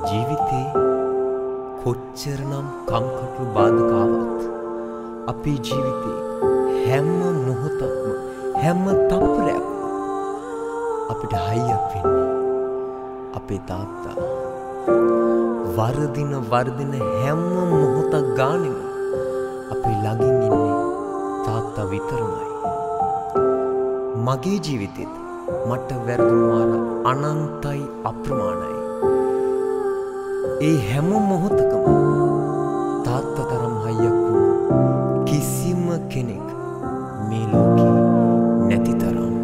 ජීවිතේ කොච්චරනම් කංකටොළු බාධකාවත් අපේ ජීවිතේ හැම මොහොතක්ම හැම තප්පරයක්ම අපිට හයියක් වෙන්නේ අපේ තාත්තා. වර්ධින හැම මොහොතක් ගානෙම අපේ ළඟින් ඉන්නේ තාත්තා විතරමයි. මගේ ජීවිතෙත් මට වැරදුණු වාර අනන්තයි අප්‍රමාණයි. ඒ හැම මොහොතකම තාත්තා තරම් හයියක් වුණු කිසිම කෙනෙක් මේ ලෝකේ නැති තරම්.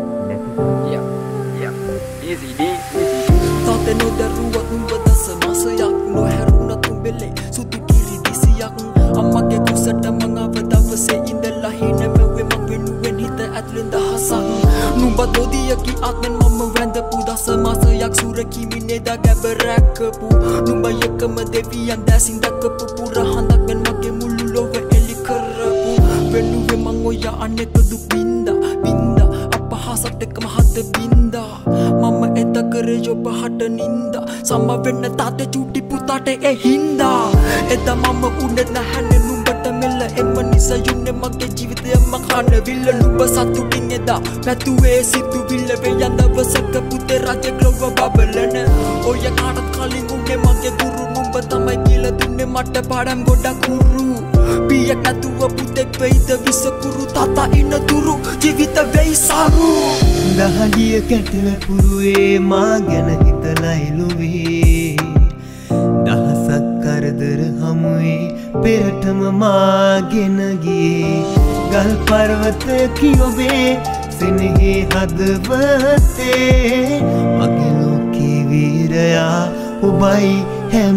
තාත්තේ නොදරුවත් නුඹ දස මාසයක් නොහැරුණත් නුඹෙලේ සුදු කිරි දිසියක් අම්මගේ කුසට මං ආව දවසේ ඉඳලා හිනෙමෙව්වේ මං වෙනුවෙන් හිත ඇතුලෙන් දහසක් නුඹ දොදියකි ආත්මෙන් මම වැඳපු දස මාසයක් සුරකිමි නේද ගැබ රැකපු නුඹ එකම දෙවියන් දැසින් දක්කපු පුරහඳක් මෙන් මගේ මුළු ලොව එලි කරපු වෙනුවෙන් මං ඔය අනෙක දුක් බින්දා අපහසට එකම හත බින්දා මම එත කරේ ඔබ හට නින්දා සම වෙන්න තාත්තේ චූටි පුතාට ඒ හින්දා එදා මම උනේ නැහැනේ නුඹට මෙල්ල එම නිසා යුන්නේ මගේ ජීවිතයම කන විල්ල නුඹ සතුටින් එදා පැතුවේ සිතුවිල්ල වෙයන් දවසක පුතේ රජ ග්ලොව බබලන ඔය කාටත් කලින් උන්නේ මගේ ගුරු නුඹ තමයි කියලා දුන්නේ මට පාඩම් ගොඩක් උරු පියක් නැතුව පුතෙක් වෙයිද විසකුරු තාත්තා ඉන්න තුරු ජීවිත වෙයි සරු දහඩිය කැටල පුරුවේ මා ගැන හිතලා එළුවේ දහසක් කරදර හමුවේ පෙරටම මාගෙන ගියේ ගල් පර්වතකි ඔබේ සෙනෙහේ හදවතේ මගේ ලෝකේ වීරයා ඔබයි හැම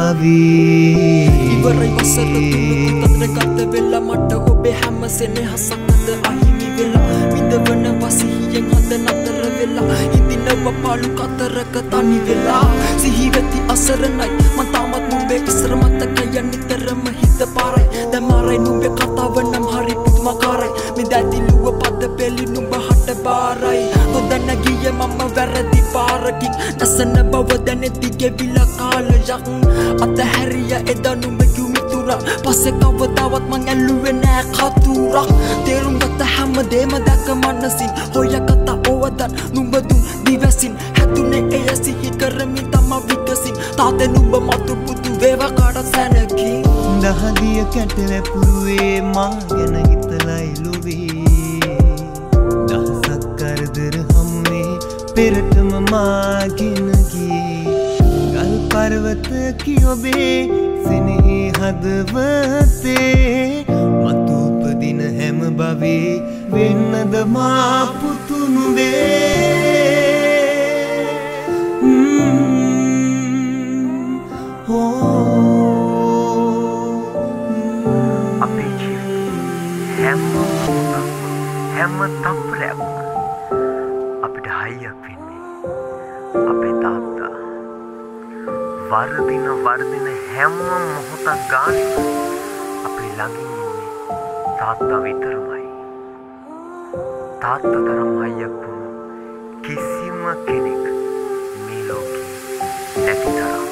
බවී ඉවරයි වසර තුනකට ගත වෙලා මට ඔබේ හැම සෙනෙහසක්ද අහිමි වෙලා විඳවන වසියෙන් හද නතර වෙලා ඉදිනව පාළු කතරක තනි වෙලා සිහි වෙති අසරණයි මං තාමත් නුඹේ ඉස්සර මතකය නිතරම හිත පාරයි දැන් මාරයි නුඹේ කතාව නම් හරි පුදුමාකාරයි මේ දැතිලුව පද පෙලි නුඹ හට බාරයි නොදන්න ගියේ මම වැරදි පාරකින් නැසන බව දැනෙති ගෙවිලා කාලයක් අතහැරිය එදා නුඹ කිව්මිතුරා පස්සේ කවදාවත් මං ඇල්ලුවේ නෑ කතුරක් තේරුම් ගත්ත හැමදේම දැක මනසින් හොය කතා ඕවදන් නුඹ දුන් දිවසින් හැදුනේ එය සිහි කරමින් තමා විකසින් තාත්තේ නුඹ මතු පුතු වේවා කාටත් සැනකින් දහදිය කැටල පුරුවේ මා ගැන හිතලා එළුවේ දහසක් කරදර හමුවේ පෙරටම මාගෙන ගියේ ගල් පර්වතකි ඔබේ සෙනෙහේ හදවතේ මතු උපදින හැම බවේ වෙන්නද මා පුතු නුඹේ අපේ ජීවිතේ හැම මොහොතක්ම හැම තප්පරයක්ම අපිට හයියක් වෙන්නේ අපේ තාත්තා. වර්ධින හැම මොහොතක් ගානෙම අපේ ළඟින් ඉන්නේ තාත්තා විතරමයි. තාත්තා තරම් හයියක් වුණු කිසිම කෙනෙක් මේ ලෝකේ නැති තරම්.